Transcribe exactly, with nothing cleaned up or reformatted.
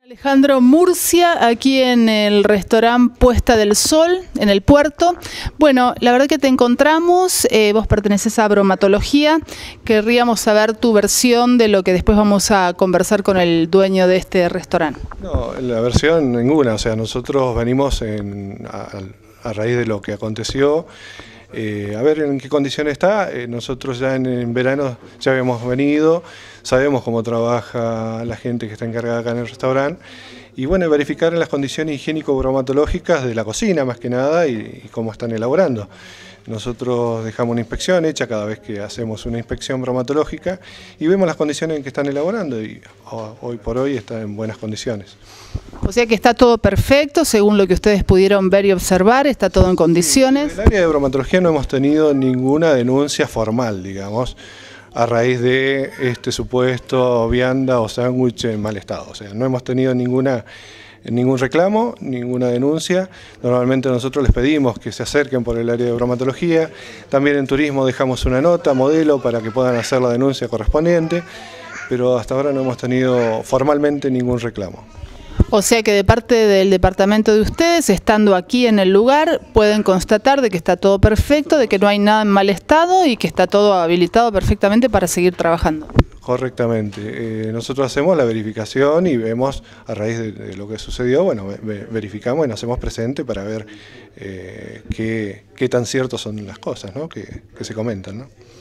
Alejandro Murcia, aquí en el restaurante Puesta del Sol, en el puerto. Bueno, la verdad que te encontramos, eh, vos perteneces a bromatología, querríamos saber tu versión de lo que después vamos a conversar con el dueño de este restaurante. No, la versión ninguna, o sea, nosotros venimos en, a, a raíz de lo que aconteció, eh, a ver en qué condiciones está. Eh, nosotros ya en, en verano ya habíamos venido, sabemos cómo trabaja la gente que está encargada acá en el restaurante y bueno, verificar las condiciones higiénico-bromatológicas de la cocina más que nada y, y cómo están elaborando. Nosotros dejamos una inspección hecha cada vez que hacemos una inspección bromatológica y vemos las condiciones en que están elaborando y hoy por hoy está en buenas condiciones. O sea que está todo perfecto, según lo que ustedes pudieron ver y observar, está todo en condiciones. En el área de bromatología no hemos tenido ninguna denuncia formal, digamos, a raíz de este supuesto vianda o sándwich en mal estado. O sea, no hemos tenido ninguna, ningún reclamo, ninguna denuncia. Normalmente nosotros les pedimos que se acerquen por el área de bromatología. También en turismo dejamos una nota, modelo, para que puedan hacer la denuncia correspondiente, pero hasta ahora no hemos tenido formalmente ningún reclamo. O sea que de parte del departamento de ustedes, estando aquí en el lugar, pueden constatar de que está todo perfecto, de que no hay nada en mal estado y que está todo habilitado perfectamente para seguir trabajando. Correctamente. Eh, nosotros hacemos la verificación y vemos, a raíz de, de lo que sucedió, bueno, ve, verificamos y nos hacemos presente para ver eh, qué, qué tan ciertos son las cosas, ¿no?, que, que se comentan, ¿no?